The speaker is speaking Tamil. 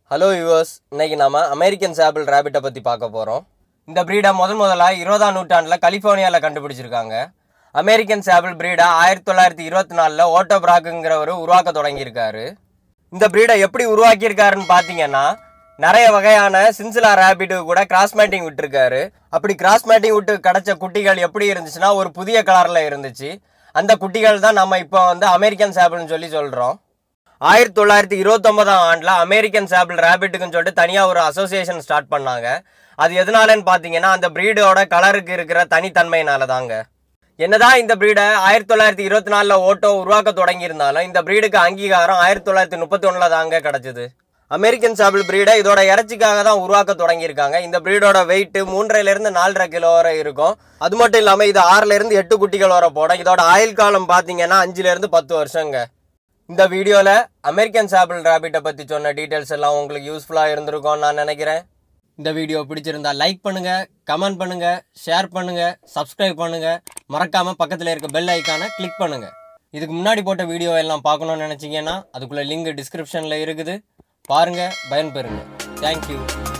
ஹலோ யூவர்ஸ், இன்னைக்கு நாம அமெரிக்கன் சாபிள் ரேபிட்டை பற்றி பார்க்க போகிறோம். இந்த ப்ரீடை முதலாக 20ஆம் நூற்றாண்டில் கலிஃபோர்னியாவில் கண்டுபிடிச்சிருக்காங்க. அமெரிக்கன் சாபிள் ப்ரீடை 1924 ஓட்டோ பிராக்குங்கிறவர் உருவாக்க தொடங்கியிருக்காரு. இந்த ப்ரீடை எப்படி உருவாக்கியிருக்காருன்னு பார்த்தீங்கன்னா, நிறைய வகையான சின்சிலா ரேபிட்டு கூட கிராஸ் மேட்டிங் விட்டுருக்காரு. அப்படி கிராஸ் மேட்டிங் விட்டு கிடைச்ச குட்டிகள் எப்படி இருந்துச்சுன்னா ஒரு புதிய கலரில் இருந்துச்சு. அந்த குட்டிகள் தான் நம்ம இப்போ அமெரிக்கன் சாபிள்னு சொல்கிறோம். 1929ஆம் ஆண்டில் அமெரிக்கன் சாபிள் ரேபிட்டுக்குன்னு சொல்லிட்டு தனியாக ஒரு அசோசியேஷன் ஸ்டார்ட் பண்ணாங்க. அது எதனாலன்னு பார்த்தீங்கன்னா, அந்த ப்ரீடோட கலருக்கு இருக்கிற தனித்தன்மையினால தாங்க. என்னதான் இந்த ப்ரீடை 1924 ஓட்டோ உருவாக்க தொடங்கியிருந்தாலும் இந்த ப்ரீடுக்கு அங்கீகாரம் 1931 தாங்க கிடச்சிது. அமெரிக்கன் சாபிள் ப்ரீடை இதோட இறைச்சிக்காக தான் உருவாக்க தொடங்கியிருக்காங்க. இந்த ப்ரீடோட வெயிட் 3.5 to 4.5 கிலோ வரை இருக்கும். அது மட்டும் இல்லாமல் இது 6 to 8 குட்டிகள் வரை போடும். இதோட ஆயுள் காலம் பார்த்தீங்கன்னா 5 to 10 வருஷங்க. இந்த வீடியோவில் அமெரிக்கன் சாபிள் ரேபிட்டை பற்றி சொன்ன டீட்டெயில்ஸ் எல்லாம் உங்களுக்கு யூஸ்ஃபுல்லாக இருந்திருக்கும்னு நான் நினைக்கிறேன். இந்த வீடியோ பிடிச்சிருந்தா லைக் பண்ணுங்கள், கமெண்ட் பண்ணுங்கள், ஷேர் பண்ணுங்கள், சப்ஸ்கிரைப் பண்ணுங்கள். மறக்காமல் பக்கத்தில் இருக்க பெல் ஐக்கானை கிளிக் பண்ணுங்கள். இதுக்கு முன்னாடி போட்ட வீடியோ எல்லாம் பார்க்கணுன்னு நினச்சிங்கன்னா அதுக்குள்ளே லிங்க் டிஸ்கிரிப்ஷனில் இருக்குது. பாருங்கள், பயன்பெறுங்க. தேங்க்யூ.